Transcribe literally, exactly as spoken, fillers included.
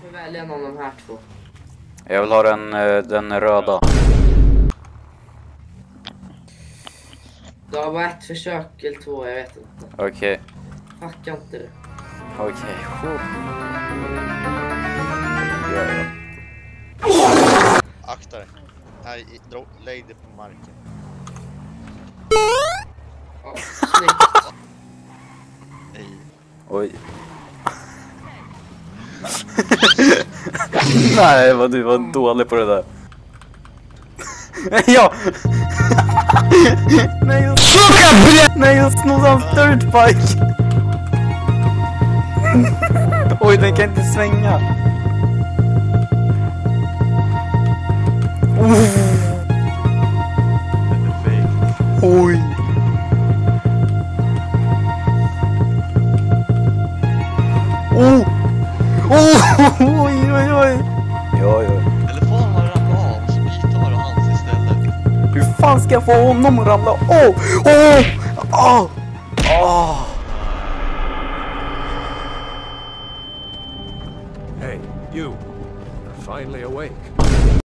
får välja någon av de här två. Jag vill ha den, den röda. Du har bara ett försök eller två, jag vet inte. Okej. Okay. Packa inte det. Okej. Okay. Ja, ja. Akta dig. Här, lägg det på marken. Ja, snyggt. Nej. Oj. Nej, vad du var dålig på det där. Ja! Nej, jag Nej, jag snodde hans dirtbike. Oj, den kan inte svänga. Oh. Oj. Oh. Oh. Oj, oj, oj. Ja, ja. Eller får han ramla av så vi tar hans istället. Hur fan ska jag få honom att ramla? Åh! Åh! Åh! Åh! Hey, you. You're finally awake.